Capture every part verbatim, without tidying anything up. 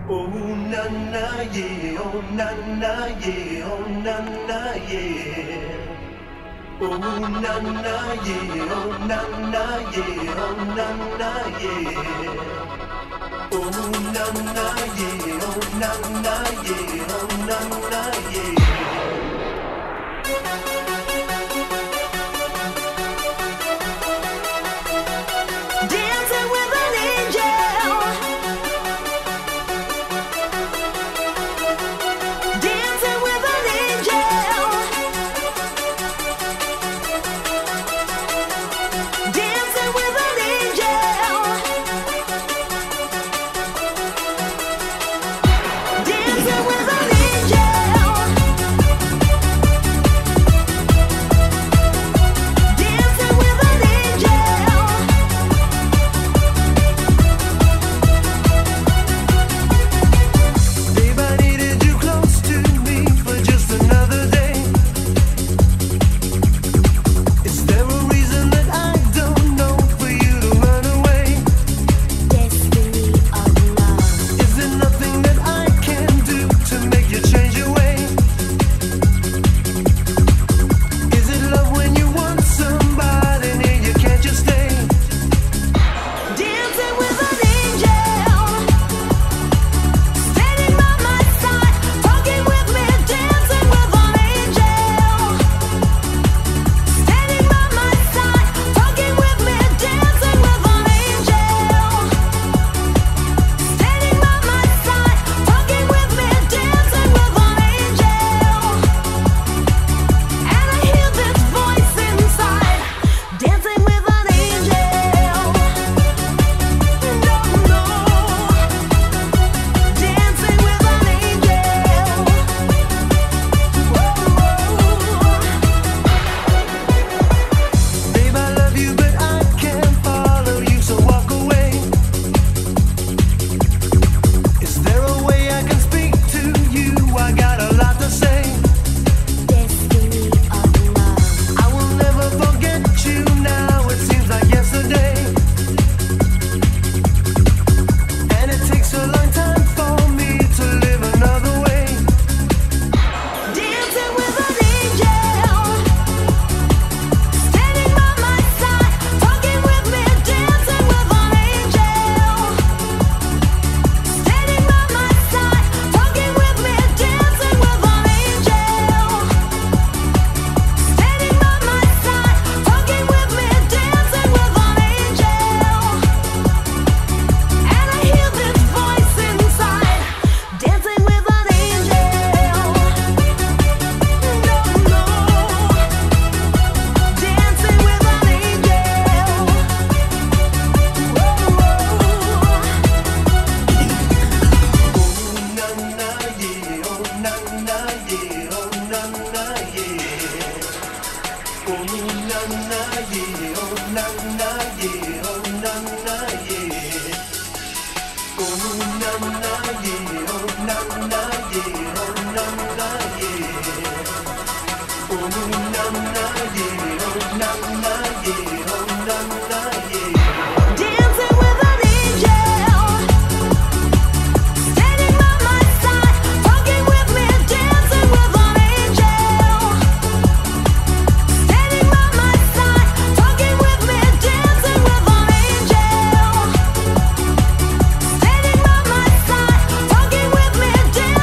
Oh na na yeah, oh na na yeah, oh na na yeah. Oh na na yeah, oh na na yeah, oh na na yeah. Oh na na yeah, oh na na yeah, oh na na yeah.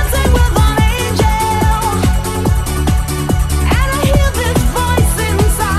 And I hear this voice inside.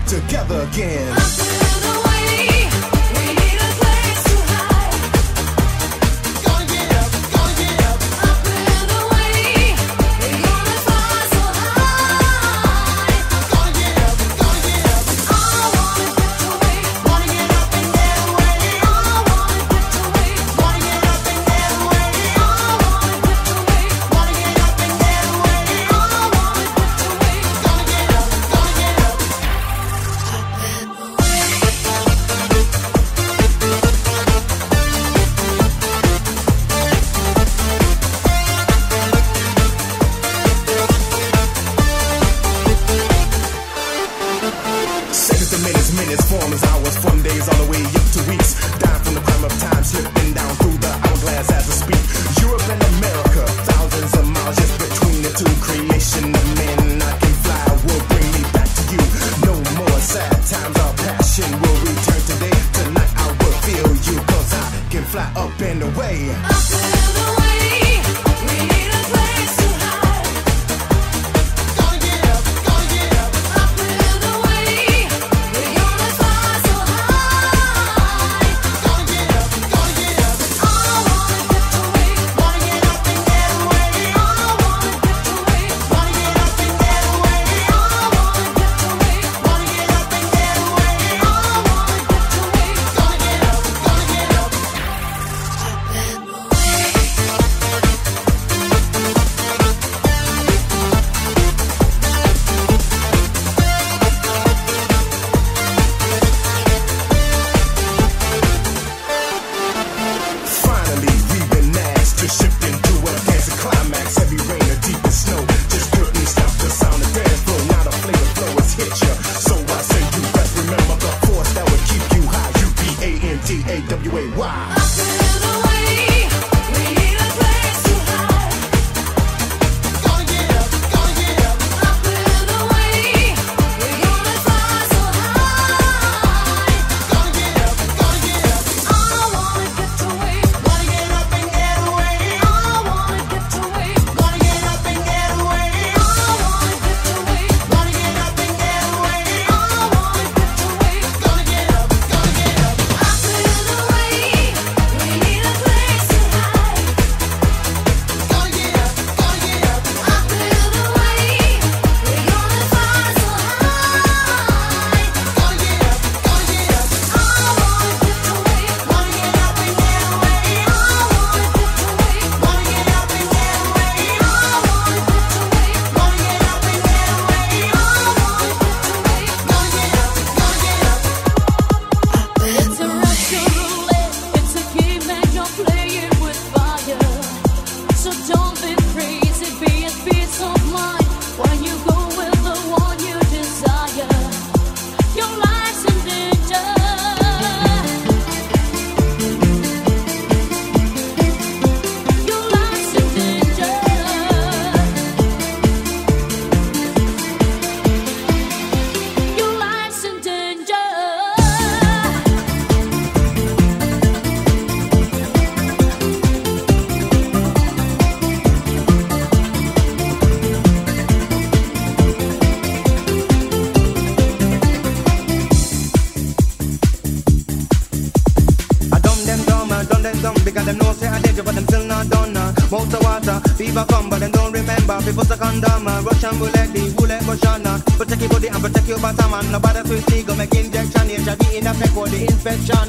together again. Fever come, but them don't remember. People suck on them, Russian roulette, the roulette Russiana. Protect your body and protect your bottom, man. Nobody sweet legal, make injection. H I V in effect for the infection.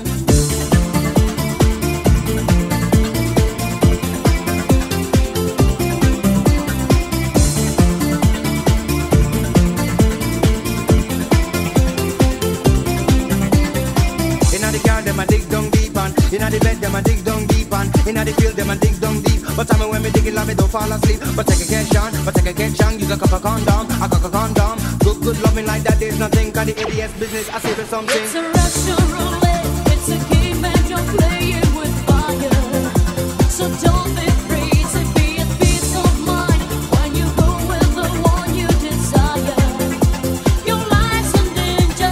Inna the car, them a dig down deep, and inna the bed, them a dig down deep, and inna the field, them a dig down deep. But tell me when me dig it, love me don't fall asleep. But take a catch on, but take a catch on. Use a cup of condom, a cup of condom. Good, good, love me like that. There's nothing. Cause the A D S business, I say there's something. It's a Russian roulette. It's a game and you're playing with fire. So don't be crazy, be at peace of mind when you go with the one you desire. Your life's in danger.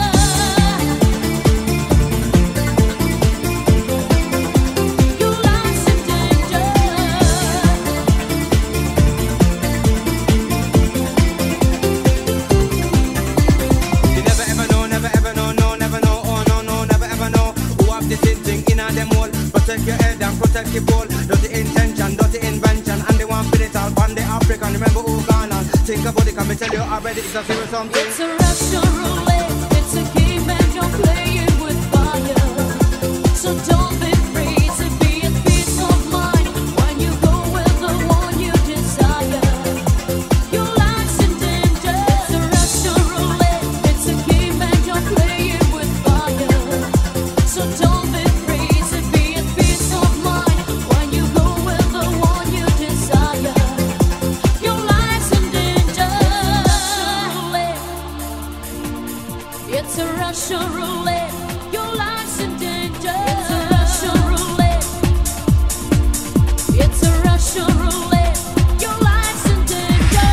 Your life's in danger. You never ever protect your ball. Dirty intention, dirty invention, and they want fit it all on the African. Remember who gone on? Think about it, come and tell you already. It's a serious something. It's a Russian roulette. It's a game and you're playing with fire. So don't be free to be at peace of mind when you go with the one you desire. Your life's in danger. It's a Russian roulette. It's a game and you're playing with fire. So don't be free to be at peace of mind when you go with the one you desire. Your life's in danger. It's a Russian roulette. Your life's in danger. It's a Russian roulette. It's a Russian roulette. Your life's in danger.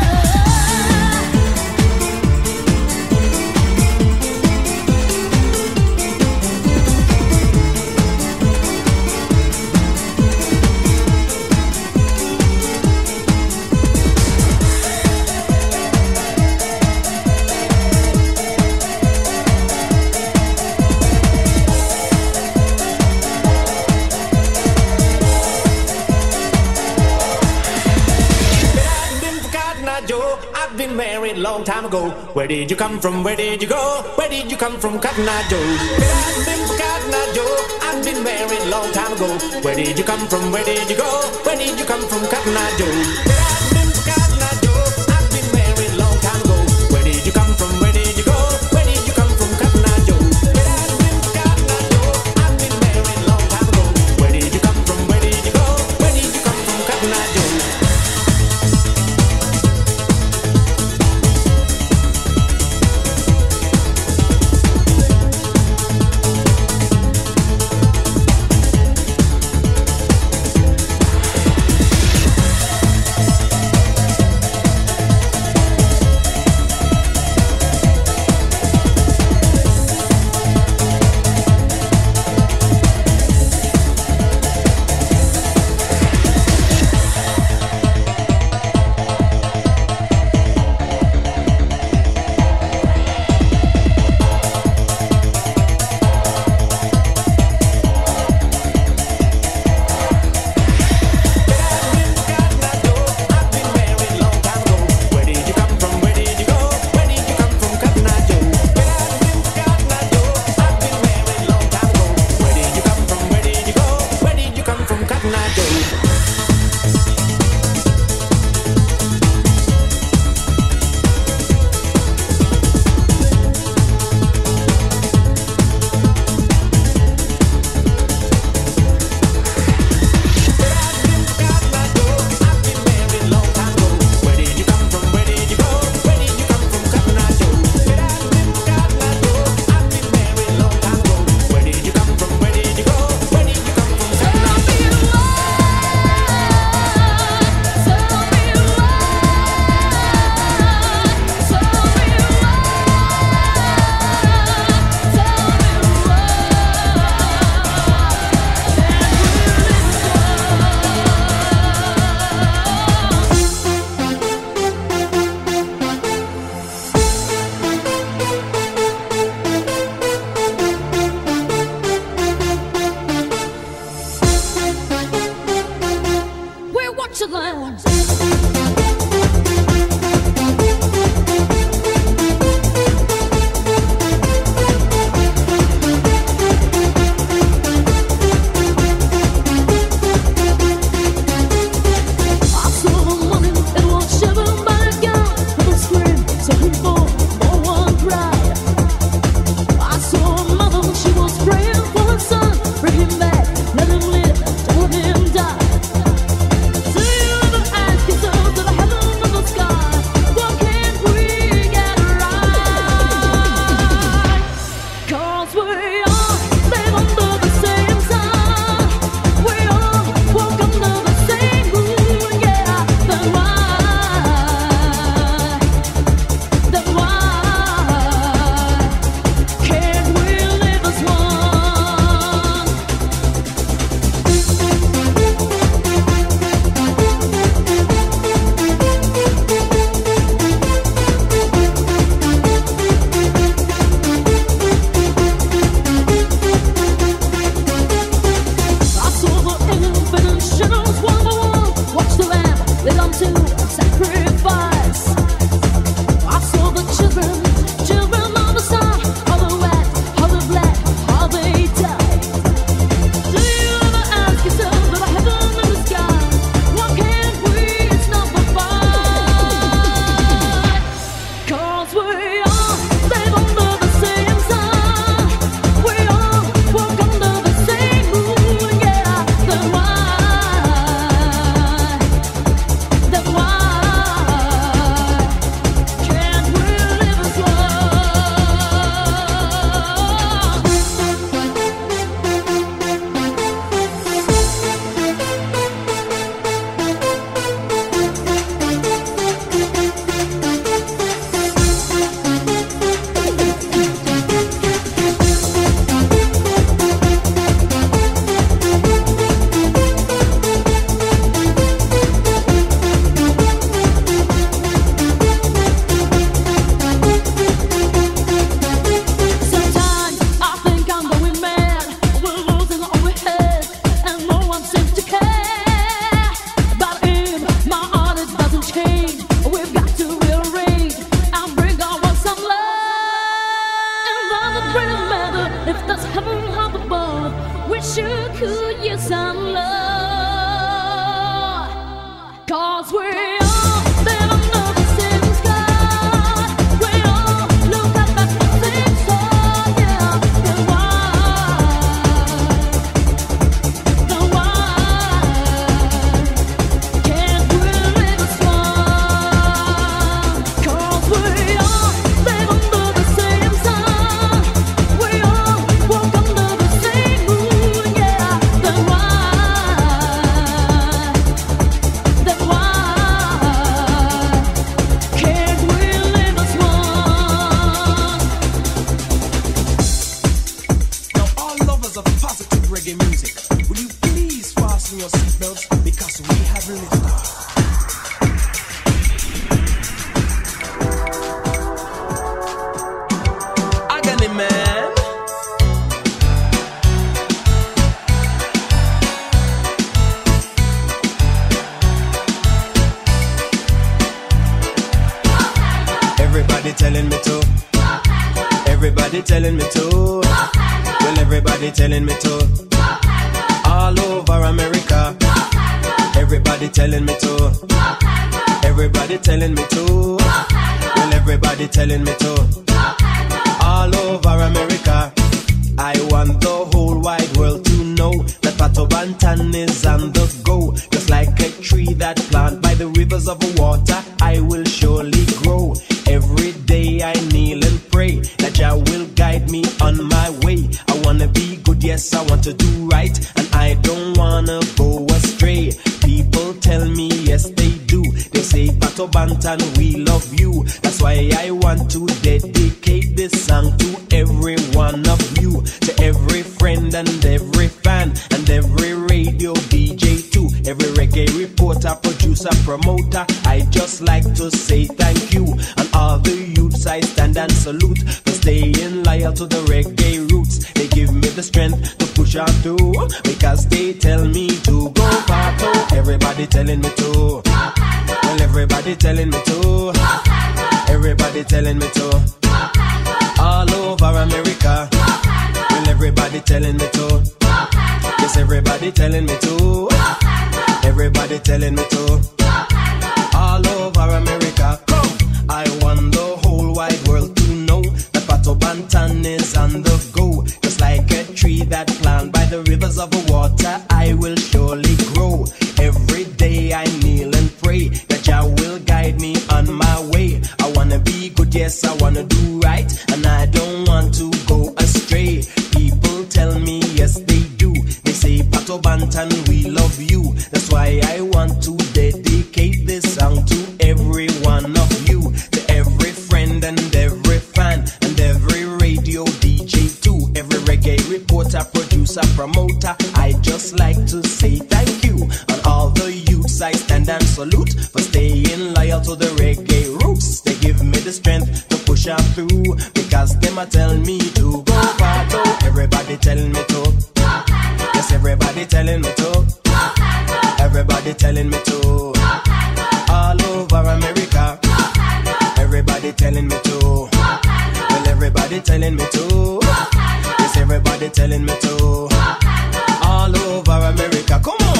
I've been married long time ago. Where did you come from? Where did you go? Where did you come from, Cotton Eye Joe? I've been Cotton Eye Joe. I've been married long time ago. Where did you come from? Where did you go? Where did you come from, Cotton Eye Joe? I've been Cotton Eye Joe. I've been married long time ago. Where did you come from? Where did you go? Where did you come from, Cotton Eye Joe? I've been Cotton Eye Joe. I've been married long time ago. Where did you come from? Where did you go? Where did you come from, Cotton Eye Joe? wonder if there's heaven up above. We sure could use some love. Cause we all live under the same sky. We all look up at the same sun. Yeah, then why? Then why can't we live as one? Cause we all live under the same sun. We all walk under the same moon. Yeah, then why? Then why can't we live as one? Now, all lovers of positive reggae music, will you please fasten your seatbelts because we have liftoff. Agony man. Everybody telling me to. Everybody telling me to. Well, everybody telling me to. All over America. Everybody telling me to. Everybody telling me to. Well, everybody telling me to. All over America. I want the whole wide world to know that Pato Bantan is on the go. Just like a tree that planted by the rivers of water, I will surely grow. Every day I kneel and pray that Jah will guide me on my way. I wanna be good, yes, I want to do right, and I don't wanna go astray. People tell me, yes, they do. They say, Pato Bantan, we love you. That's why I want to dedicate this song to every one of you, to every friend and every fan, and every radio D J too, every reggae reporter, producer, promoter. I just like to say thank you, and all the youths I stand and salute for staying loyal to the reggae roots. They give me the strength to push on through, because they tell me to go Pato. Everybody telling me to. Well, everybody telling me to. Everybody telling me to. All over America. Well, everybody telling me to. Yes, everybody telling me to. Everybody telling me to. All over America. Come, I want the whole wide world to know that Pato Bantan is on the go. Just like a tree that planted by the rivers of water, I will surely grow. Every day I kneel and pray that Jah will guide me on my way. I wanna be good, yes, I wanna do right, and I don't want to go astray. People tell me, yes, they do. They say, Pato Bantan, we love you. That's why I want to dedicate this song to every one of you, to every friend and every fan, and every radio D J too, every reggae reporter, producer, promoter. I just like to say thank you, and all the youths I stand and salute for staying loyal to the reggae roots. They give me the strength to push on through, because them a tell me to go Pato. Everybody telling me to. Yes, everybody telling me to. Everybody telling me to. All over America. Everybody telling me to. Well, everybody telling me to. Yes, everybody telling me to. All over America. Come on.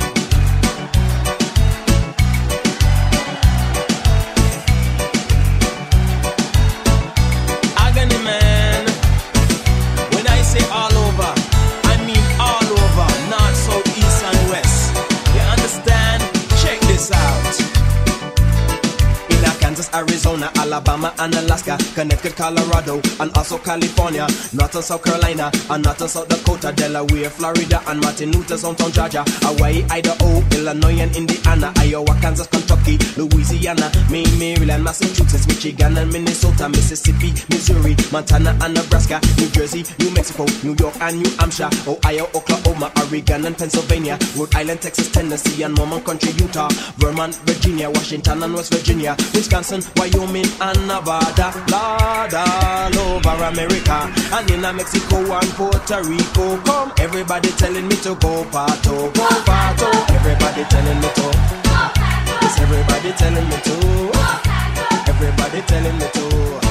Agony man. When I say all over, I mean all over. North, south, east and west. You understand? Check this out. In Kansas, Arizona, Alabama and Alaska, Connecticut, Colorado, and also California, North and South Carolina, and North and South Dakota, Delaware, Florida, and Martin Luther, Downtown Georgia, Hawaii, Idaho, Illinois, and Indiana, Iowa, Kansas, Kentucky, Louisiana, Maine, Maryland, Massachusetts, Michigan, and Minnesota, Mississippi, Missouri, Montana, and Nebraska, New Jersey, New Mexico, New York, and New Hampshire, Ohio, Oklahoma, Oregon, and Pennsylvania, Rhode Island, Texas, Tennessee, and Mormon Country, Utah, Vermont, Virginia, Washington, and West Virginia, Wisconsin, Wyoming, and Nevada, Lord, all over America, and in Mexico and Puerto Rico. Come, everybody telling me to go Pato, go Pato. Everybody telling me to. Yes, everybody telling me to. Everybody telling me to.